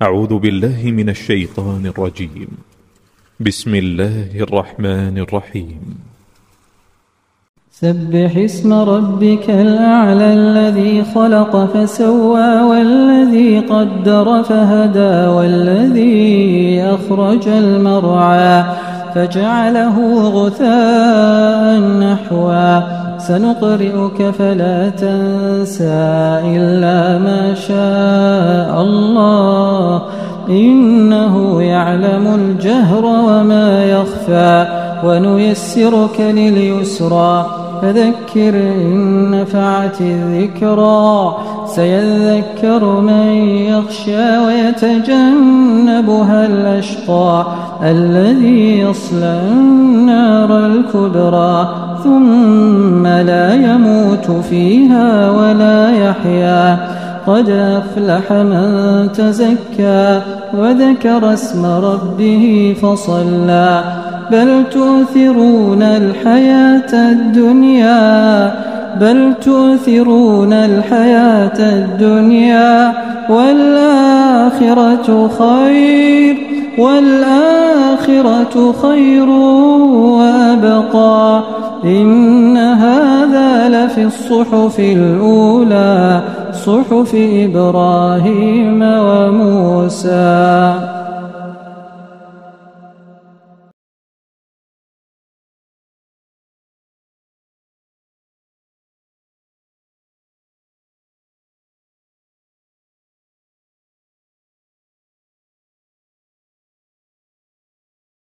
أعوذ بالله من الشيطان الرجيم. بسم الله الرحمن الرحيم. سبح اسم ربك الأعلى الذي خلق فسوى والذي قدر فهدى والذي أخرج المرعى فجعله غثاء نحوا سنقرئك فلا تنسى إلا ما شاء الله إنه يعلم الجهر وما يخفى ونيسرك لليسرى فذكر إن نفعت الذكرى سيذكر من يخشى ويتجنبها الأشقى الذي يصلى النار الكبرى ثم لا يموت فيها ولا يحيا قد أفلح من تزكى وذكر اسم ربه فصلى بل تؤثرون الحياة الدنيا والآخرة خير وأبقى إن هذا لفي الصحف الأولى صحف إبراهيم وموسى.